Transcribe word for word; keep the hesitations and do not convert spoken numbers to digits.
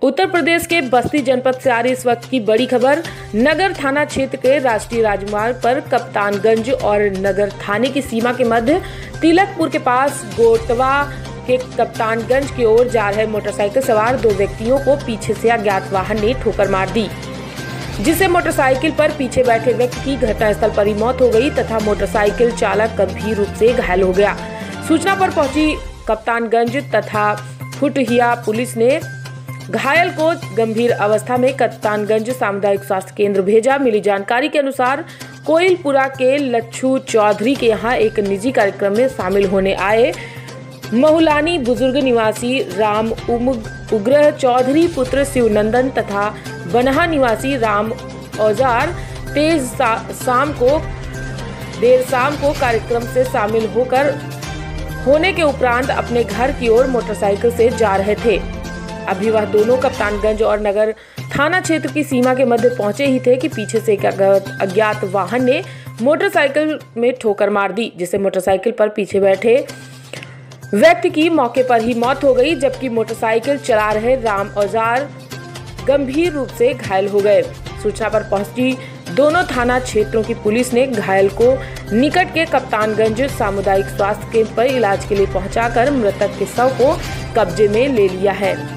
उत्तर प्रदेश के बस्ती जनपद से आ रही इस वक्त की बड़ी खबर। नगर थाना क्षेत्र के राष्ट्रीय राजमार्ग पर कप्तानगंज और नगर थाने की सीमा के मध्य तिलकपुर के पास गोटवा के कप्तानगंज की ओर जा रहे मोटरसाइकिल सवार दो व्यक्तियों को पीछे से अज्ञात वाहन ने ठोकर मार दी, जिससे मोटरसाइकिल पर पीछे बैठे व्यक्ति की घटनास्थल पर ही मौत हो गई तथा मोटरसाइकिल चालक गंभीर रूप से घायल हो गया। सूचना पर पहुंची कप्तानगंज तथा फुटहिया पुलिस ने घायल को गंभीर अवस्था में कप्तानगंज सामुदायिक स्वास्थ्य केंद्र भेजा। मिली जानकारी के अनुसार कोइलपुरा के लच्छू चौधरी के यहाँ एक निजी कार्यक्रम में शामिल होने आए महुलानी बुजुर्ग निवासी राम उग्र चौधरी पुत्र शिवनंदन तथा बनहा निवासी राम औजार तेज शाम को देर शाम को कार्यक्रम से शामिल होकर होने के उपरांत अपने घर की ओर मोटरसाइकिल से जा रहे थे। अभी वह दोनों कप्तानगंज और नगर थाना क्षेत्र की सीमा के मध्य पहुंचे ही थे कि पीछे से एक अज्ञात वाहन ने मोटरसाइकिल में ठोकर मार दी, जिससे मोटरसाइकिल पर पीछे बैठे व्यक्ति की मौके पर ही मौत हो गई, जबकि मोटरसाइकिल चला रहे राम औजार गंभीर रूप से घायल हो गए। सूचना पर पहुंची दोनों थाना क्षेत्रों की पुलिस ने घायल को निकट के कप्तानगंज सामुदायिक स्वास्थ्य केंद्र पर इलाज के लिए पहुंचाकर मृतक के शव को कब्जे में ले लिया है।